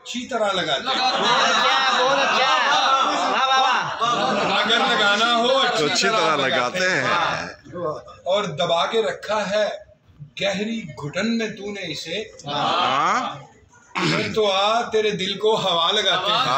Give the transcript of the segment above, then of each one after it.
अच्छी तरह लगाते हैं। बहुत अच्छा। अगर लगाना हो तो अच्छी तरह लगाते हैं। और दबा के रखा है गहरी घुटन में तूने इसे, फिर तो आ तेरे दिल को हवा लगाते हैं।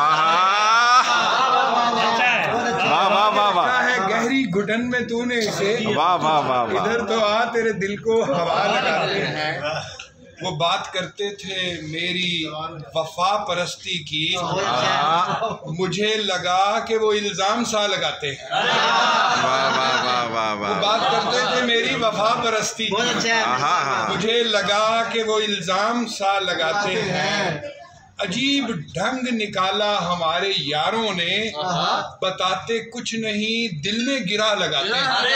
वाह वाह वाह वाह है गहरी घुटन में तूने इसे, वाह वाह वाह वाह। इधर तो आ तेरे दिल को हवा लगाते हैं। वो बात करते थे मेरी वफा परस्ती की, मुझे लगा कि वो इल्जाम सा लगाते हैं। वाह वाह वाह वाह वो वाह। बात करते थे मेरी वफा परस्ती की, मुझे लगा कि वो इल्जाम सा लगाते हैं। अजीब ढंग निकाला हमारे यारों ने, बताते कुछ नहीं दिल में गिरा लगाते हैं।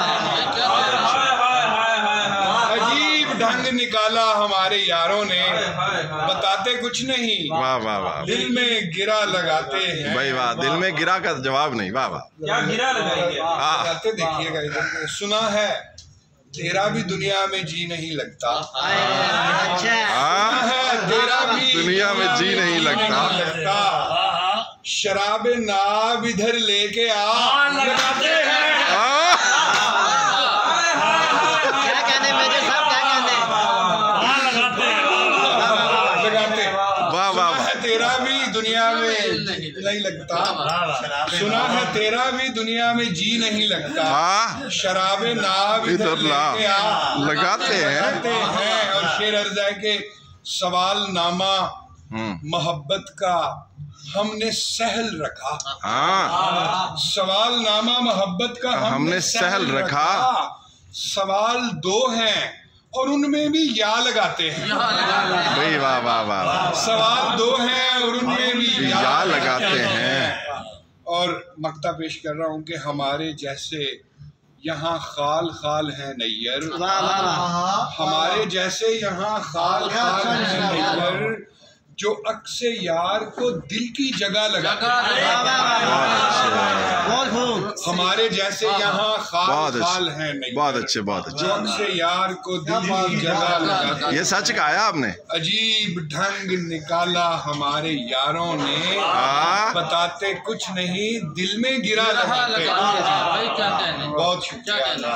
अजीब ढंग निकाला हमारे यारों ने, बताते कुछ नहीं वाह वाह वाह दिल में गिरा लगाते हैं। भाई वाह, दिल में गिरा का जवाब नहीं। वाह वाह क्या गिरा लगाएंगे। लगाते देखिएगा इधर। सुना है तेरा भी दुनिया में जी नहीं लगता, हाँ, तेरा भी दुनिया में जी नहीं लगता। शराब नाब इधर लेके आ लगाते हैं। क्या कहने मेजर साहब, क्या कहने। लगाते। वाह वाह वाह। तेरा भी दुनिया में नहीं लगता, सुना है तेरा भी दुनिया में जी नहीं लगता। हाँ, शराबे नाब इधर ला लगाते हैं। और शेर अर्ज है के सवाल नामा मोहब्बत का हमने सहल रखा। हाँ, सवाल नामा मोहब्बत का हमने सहल रखा। सवाल दो हैं और उनमें भी या लगाते हैं। भाई वाह वाह वाह। सवाल दो हैं और उनमें भी या लगाते हैं। और मक्ता पेश कर रहा हूँ कि हमारे जैसे यहाँ खाल खाल है नैयर, हमारे जैसे यहाँ खाल खाल है नैयर, जो अक्से यार को दिल की जगह लगाते हैं। हमारे जैसे यहाँ खाल खाल है नैयर, बहुत अच्छे बहुत जो अच्छे। अक्से यार को दिल की जगह लगाते हैं। ये सच कहा आपने। अजीब ढंग निकाला हमारे यारों ने, बताते कुछ नहीं दिल में गिरा लगाते। बहुत शुक्रिया।